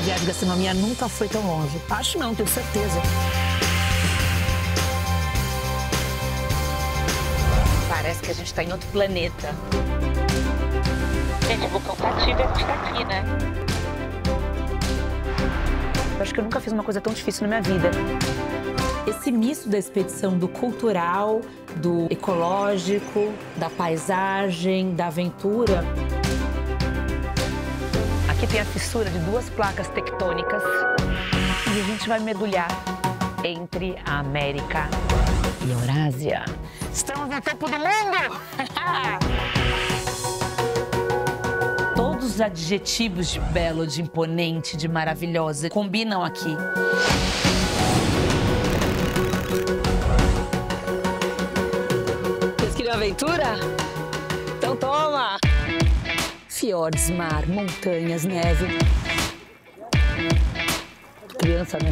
viagem de gastronomia nunca foi tão longe. Acho não, tenho certeza. Parece que a gente tá em outro planeta. Gente, Vulcão tá ativo e a gente tá aqui, né? Eu acho que eu nunca fiz uma coisa tão difícil na minha vida. Esse misto da expedição do cultural, do ecológico, da paisagem, da aventura. Aqui tem a fissura de duas placas tectônicas e a gente vai mergulhar entre a América e a Eurásia. Estamos no topo do mundo! Todos os adjetivos de belo, de imponente, de maravilhosa combinam aqui. Vocês queriam aventura? Então toma! Fiordes, mar, montanhas, neve. Criança, né?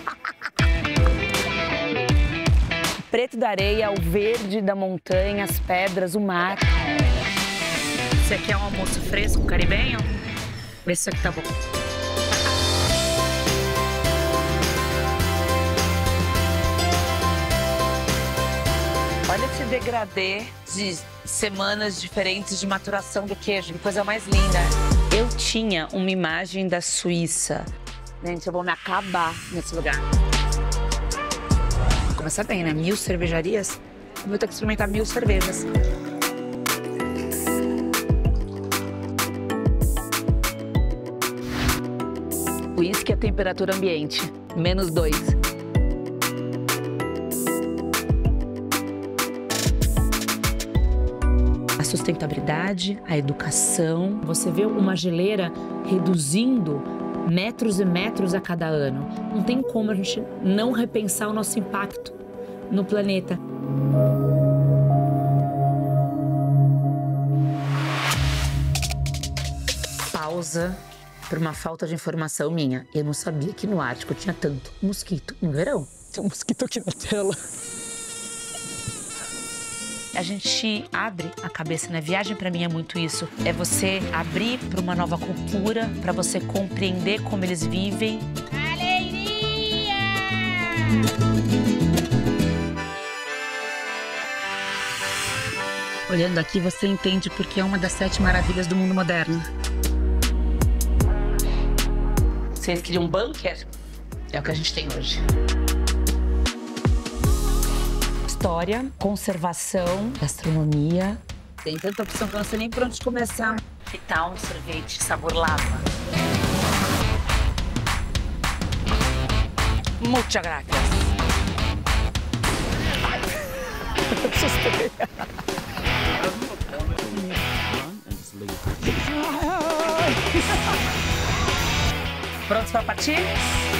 O preto da areia, o verde da montanha, as pedras, o mar. Você quer um almoço fresco, caribenho? Vê se isso aqui tá bom. Olha esse degradê de semanas diferentes de maturação do queijo, que coisa mais linda. Eu tinha uma imagem da Suíça. Gente, eu vou me acabar nesse lugar. Começa bem, né? 1000 cervejarias. Eu vou ter que experimentar 1000 cervejas. Uísque a temperatura ambiente, -2. A sustentabilidade, a educação. Você vê uma geleira reduzindo metros e metros a cada ano. Não tem como a gente não repensar o nosso impacto no planeta. Pausa por uma falta de informação minha. Eu não sabia que no Ártico tinha tanto mosquito no verão. Tem um mosquito aqui na tela. A gente abre a cabeça, né? Viagem pra mim é muito isso. É você abrir para uma nova cultura, para você compreender como eles vivem. Alegria! Olhando aqui, você entende porque é uma das 7 maravilhas do mundo moderno. Vocês queriam um bunker? É o que a gente tem hoje. História, conservação, gastronomia. Tem tanta opção que eu não sei nem por onde começar. Que tal um sorvete sabor lava? Muchas gracias. Prontos para partir?